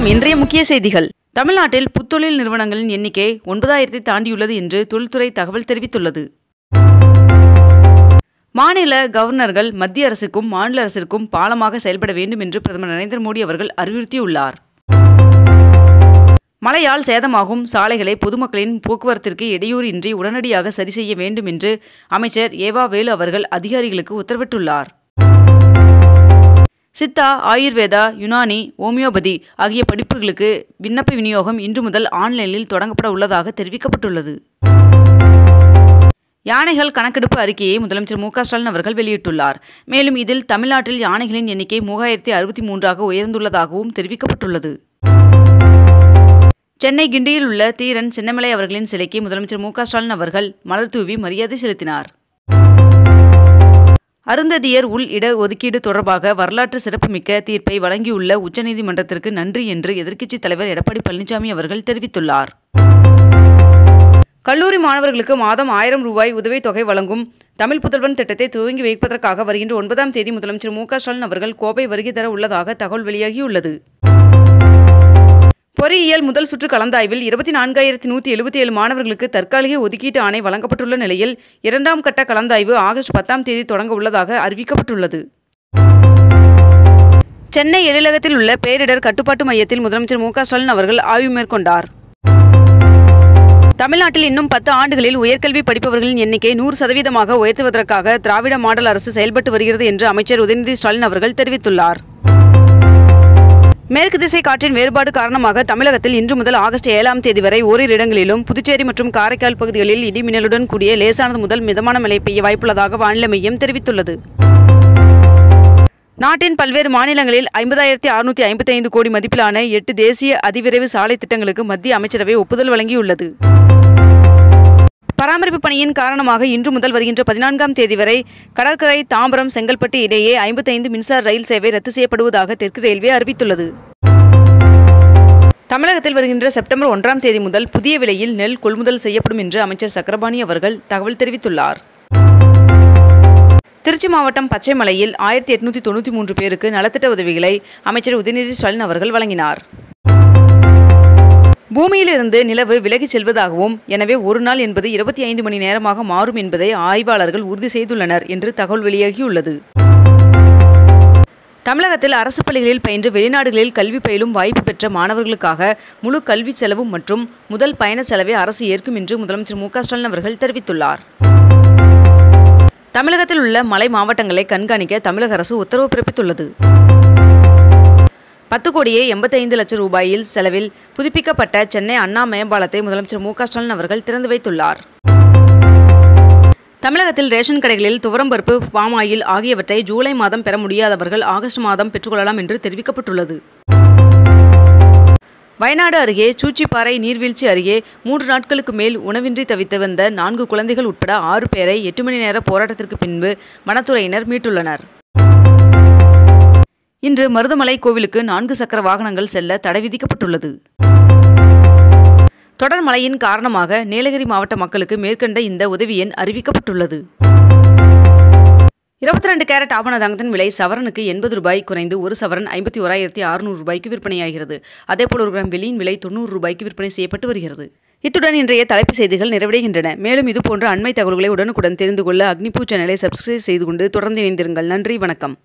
வணக்கம். இன்றைய முக்கிய செய்திகள். தமிழ்நாட்டில் புத்தொழில் நிறுவனங்களின் எண்ணிக்கை 9000 தாண்டியுள்ளது என்று தொழில்துறை தகவல் தெரிவித்துள்ளது. மாநில கவர்னர்கள் மத்திய அரசுக்கும் மாநில அரசிற்கும் பாலமாக செயல்பட வேண்டும் என்று பிரதமர் நரேந்திர மோடி அவர்கள் அறிவுறுத்தியுள்ளார். மழையால் சேதமாகும் சாலைகளை பொதுமக்களின் போக்குவரத்திற்கு இடையூறு இன்றி உடனடியாக சரி செய்ய வேண்டும் என்று அமைச்சர் ஏவா வேலு அவர்கள் அதிகாரிகளுக்கு உத்தரவிட்டுள்ளார். சித்தா, ஆயுர்வேதா, யுனானி, ஓமியோபதி ஆகிய படிப்புகளுக்கு விண்ணப்ப விநியோகம் இன்று முதல் ஆன்லைனில் தொடங்கப்பட உள்ளதாக தெரிவிக்கப்பட்டுள்ளது. யானைகள் கணக்கெடுப்பு அறிக்கையை முதலமைச்சர் மு.க.ஸ்டாலின் அவர்கள் வெளியிட்டுள்ளார். மேலும் இதில் தமிழ்நாட்டில் யானைகளின் எண்ணிக்கை 3063ஆக உயர்ந்துள்ளதாகவும் தெரிவிக்கப்பட்டுள்ளது. சென்னை கிண்டியில் உள்ள தீரன் சின்னமலை அவர்களின் சிலைக்கு முதலமைச்சர் மு.க.ஸ்டாலின் அவர்கள் மலர் தூவி மரியாதை செலுத்தினார். அருந்ததியர் உள் இட ஒதுக்கீடு தொடர்பாக வரலாற்று சிறப்புமிக்க தீர்ப்பை வழங்கியுள்ள உச்சநீதிமன்றத்திற்கு நன்றி என்று எதிர்க்கட்சித் தலைவர் எடப்பாடி பழனிசாமி அவர்கள் தெரிவித்துள்ளார். கல்லூரி மாணவர்களுக்கு மாதம் 1000 ரூபாய் உதவித்தொகை வழங்கும் தமிழ் புதல்வன் திட்டத்தை துவங்கி வைப்பதற்காக வருகின்ற 9ஆம் தேதி முதலமைச்சர் மு.க.ஸ்டாலின் அவர்கள் கோவை வருகை தர உள்ளதாக தகவல் வெளியாகியுள்ளது. பொறியியல் முதல் சுற்று கலந்தாய்வில் 24177 மாணவர்களுக்கு தற்காலிக ஒதுக்கீட்டு ஆணை வழங்கப்பட்டுள்ள நிலையில் 2ஆம் கட்ட கலந்தாய்வு ஆகஸ்ட் 10ஆம் தேதி தொடங்க உள்ளதாக அறிவிக்கப்பட்டுள்ளது. சென்னை எழிலகத்தில் உள்ள பேரிடர் கட்டுப்பாட்டு மையத்தில் முதலமைச்சர் மு.க.ஸ்டாலின் அவர்கள் ஆய்வு மேற்கொண்டார். தமிழ்நாட்டில் இன்னும் 10 ஆண்டுகளில் உயர்கல்வி படிப்பவர்களின் எண்ணிக்கை 100% உயர்த்துவதற்காக திராவிட மாடல் அரசு செயல்பட்டு வருகிறது என்று அமைச்சர் உதயநிதி ஸ்டாலின் அவர்கள் தெரிவித்துள்ளார். மேற்கு திசை காற்றின் வேறுபாடு காரணமாக தமிழகத்தில் இன்று முதல் ஆகஸ்ட் 7ஆம் தேதி வரை ஓரிரு இடங்களிலும், புதுச்சேரி மற்றும் காரைக்கால் பகுதிகளில் இடி மின்னலுடன் கூடிய லேசானது முதல் மிதமான மழை பெய்ய வாய்ப்புள்ளதாக வானிலை மையம் தெரிவித்துள்ளது. நாட்டின் பல்வேறு மாநிலங்களில் 50,655 கோடி மதிப்பிலான 8 தேசிய அதிவிரைவு சாலை திட்டங்களுக்கு மத்திய அமைச்சரவை ஒப்புதல் வழங்கியுள்ளது. பராமரிப்பு பணியின் காரணமாக இன்று முதல் வருகின்ற 14ஆம் தேதி வரை கடற்கரை தாம்பரம் செங்கல்பட்டு இடையே 55 மின்சார ரயில் சேவை ரத்து செய்யப்படுவதாக தெற்கு ரயில்வே அறிவித்துள்ளது. தமிழகத்தில் வருகின்ற செப்டம்பர் 1ஆம் தேதி முதல் புதிய விலையில் நெல் கொள்முதல் செய்யப்படும் என்று அமைச்சர் சக்கரபாணி அவர்கள் தகவல் தெரிவித்துள்ளார். திருச்சி மாவட்டம் பச்சைமலையில் 1893 பேருக்கு நலத்திட்ட உதவிகளை அமைச்சர் உதயநிதி ஸ்டாலின் அவர்கள் வழங்கினார். பூமியிலிருந்து நிலவு விலகிச் செல்வதாகவும், எனவே ஒரு நாள் என்பது 25 மணி நேரமாக மாறும் என்பதை ஆய்வாளர்கள் உறுதி செய்துள்ளனர் என்று தகவல் வெளியாகியுள்ளது. தமிழகத்தில் அரசு பள்ளிகளில் பயின்று வெளிநாடுகளில் கல்வி பயிலும் வாய்ப்பு பெற்ற மாணவர்களுக்காக முழு கல்வி செலவு மற்றும் முதல் பயண செலவை அரசு ஏற்கும் என்று முதலமைச்சர் மு.க.ஸ்டாலின் அவர்கள் தெரிவித்துள்ளார். தமிழகத்தில் உள்ள மலை மாவட்டங்களை கண்காணிக்க தமிழக அரசு உத்தரவு பிறப்பித்துள்ளது. 10,85,00,000 ரூபாயில் செலவில் புதுப்பிக்கப்பட்ட சென்னை அண்ணா மேம்பாலத்தை முதலமைச்சர் மு.க.ஸ்டாலின் அவர்கள் திறந்து வைத்துள்ளார். தமிழகத்தில் ரேஷன் கடைகளில் துவரம்பருப்பு, பாம் ஆயில் ஆகியவற்றை ஜூலை மாதம் பெற முடியாதவர்கள் ஆகஸ்ட் மாதம் பெற்றுக்கொள்ளலாம் என்று தெரிவிக்கப்பட்டுள்ளது. வயநாடு அருகே சூச்சிப்பாறை நீர்வீழ்ச்சி அருகே 3 நாட்களுக்கு மேல் உணவின்றி தவித்து வந்த 4 குழந்தைகள் உட்பட 6 பேரை 8 மணி நேர போராட்டத்திற்கு பின்பு வனத்துறையினர் மீட்டுள்ளனர். இன்று மருதமலை கோவிலுக்கு 4 சக்கர வாகனங்கள் செல்ல தடை விதிக்கப்பட்டுள்ளது. தொடர் மழையின் காரணமாக நீலகிரி மாவட்ட மக்களுக்கு மேற்கண்ட இந்த உதவி எண் அறிவிக்கப்பட்டுள்ளது. 22 கேரட் ஆபண தங்கத்தின் விலை சவரனுக்கு 80 ரூபாய் குறைந்து 1 சவரன் 51,600 ரூபாய்க்கு விற்பனையாகிறது. அதேபோல் 1 கிராம் வெள்ளியின் விலை 90 ரூபாய்க்கு விற்பனை செய்யப்பட்டு வருகிறது. இத்துடன் இன்றைய தலைப்புச் செய்திகள் நிறைவடைகின்றன. மேலும் இதுபோன்ற அண்மை தகவல்களை உடனுக்குடன் தெரிந்து கொள்ள அக்னிபூ சேனலை சப்ஸ்கிரைப் செய்து கொண்டு தொடர்ந்து இணைந்திருங்கள். நன்றி, வணக்கம்.